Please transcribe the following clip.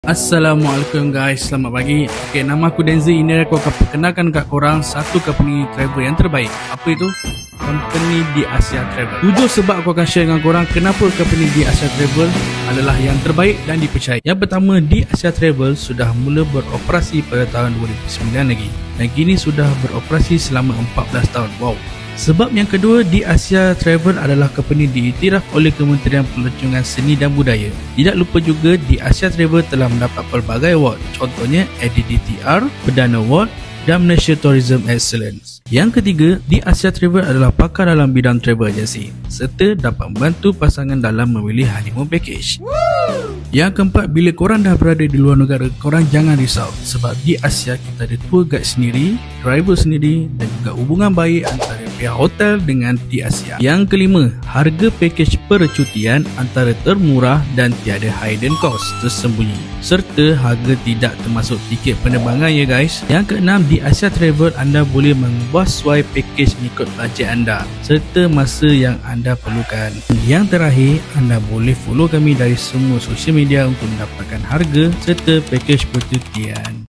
Assalamualaikum guys, selamat pagi. Okay, nama aku Denzi. Ini aku akan perkenalkan kat korang satu company travel yang terbaik. Apa itu? Company di Asia Travel. 7 sebab aku akan share dengan korang kenapa company di Asia Travel adalah yang terbaik dan dipercayai. Yang pertama, di Asia Travel sudah mula beroperasi pada tahun 2009 lagi, dan kini sudah beroperasi selama 14 tahun. Wow. Sebab yang kedua, di Asia Travel adalah company diiktiraf oleh Kementerian Pelancongan Seni dan Budaya. Tidak lupa juga di Asia Travel telah mendapat pelbagai award, contohnya ADDTR, Perdana Award dan Malaysia Tourism Excellence. Yang ketiga, di Asia Travel adalah pakar dalam bidang travel agency serta dapat membantu pasangan dalam memilih honeymoon package. Yang keempat, bila korang dah berada di luar negara, korang jangan risau sebab di Asia kita ada tour guide sendiri, driver sendiri dan juga hubungan baik antara pihak hotel dengan di Asia. Yang kelima, harga package percutian antara termurah dan tiada hidden cost tersembunyi serta harga tidak termasuk tiket penerbangan ya guys. Yang keenam, di Asia Travel anda boleh mengubah sesuai package mengikut bajet anda serta masa yang anda perlukan. Yang terakhir, anda boleh follow kami dari semua social media untuk mendapatkan harga serta package percutian.